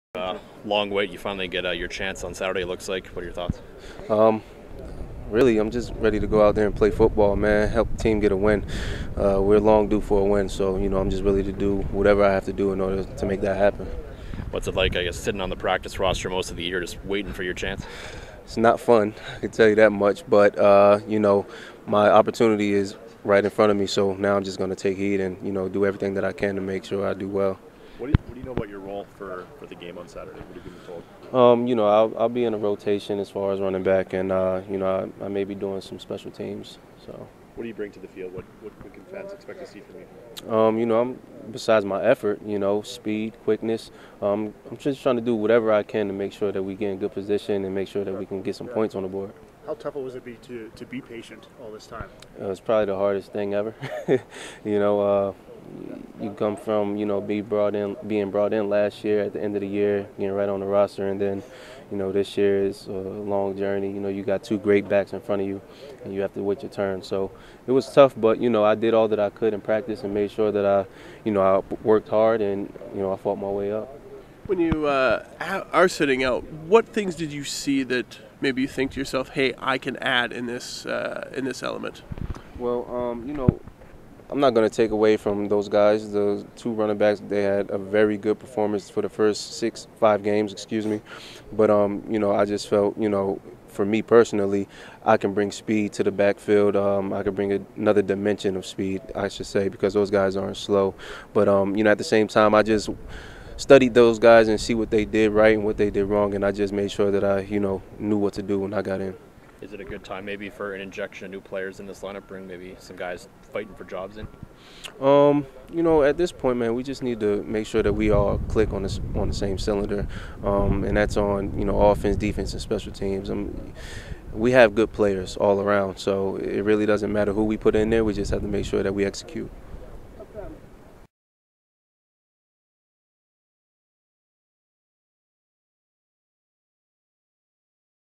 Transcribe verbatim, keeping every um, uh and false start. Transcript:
Uh, long wait, you finally get uh, your chance on Saturday, it looks like. What are your thoughts? Um, really, I'm just ready to go out there and play football, man. Help the team get a win. Uh, we're long due for a win, so you know I'm just ready to do whatever I have to do in order to make that happen. What's it like, I guess, sitting on the practice roster most of the year, just waiting for your chance? It's not fun, I can tell you that much. But uh, you know, my opportunity is right in front of me, so now I'm just going to take heed and you know do everything that I can to make sure I do well. What do you, what do you know about your role for, for the game on Saturday? What have you been told? Um, you know, I'll, I'll be in a rotation as far as running back, and uh, you know, I, I may be doing some special teams. So. What do you bring to the field? What, what, what can fans expect to see from you? Um, you know, I'm besides my effort, you know, speed, quickness. Um, I'm just trying to do whatever I can to make sure that we get in good position and make sure that we can get some points on the board. How tough was it be to, to be patient all this time? Uh, it's probably the hardest thing ever. you know, uh, you come from you know be brought in, being brought in last year at the end of the year, getting right on the roster, and then you know this year is a long journey. You know, you got two great backs in front of you, and you have to wait your turn. So it was tough, but you know I did all that I could in practice and made sure that I, you know, I worked hard and you know I fought my way up. When you uh, are sitting out, what things did you see that maybe you think to yourself, "Hey, I can add in this uh, in this element"? Well, um, you know, I'm not going to take away from those guys. The two running backs, they had a very good performance for the first six, five games, excuse me. But, um, you know, I just felt, you know, for me personally, I can bring speed to the backfield. Um, I can bring a, another dimension of speed, I should say, because those guys aren't slow. But, um, you know, at the same time, I just studied those guys and see what they did right and what they did wrong, and I just made sure that I, you know, knew what to do when I got in. Is it a good time maybe for an injection of new players in this lineup, bring maybe some guys fighting for jobs in? Um, you know, at this point, man, we just need to make sure that we all click on this on the same cylinder, um, and that's on you know offense, defense, and special teams. Um, we have good players all around, so it really doesn't matter who we put in there. We just have to make sure that we execute.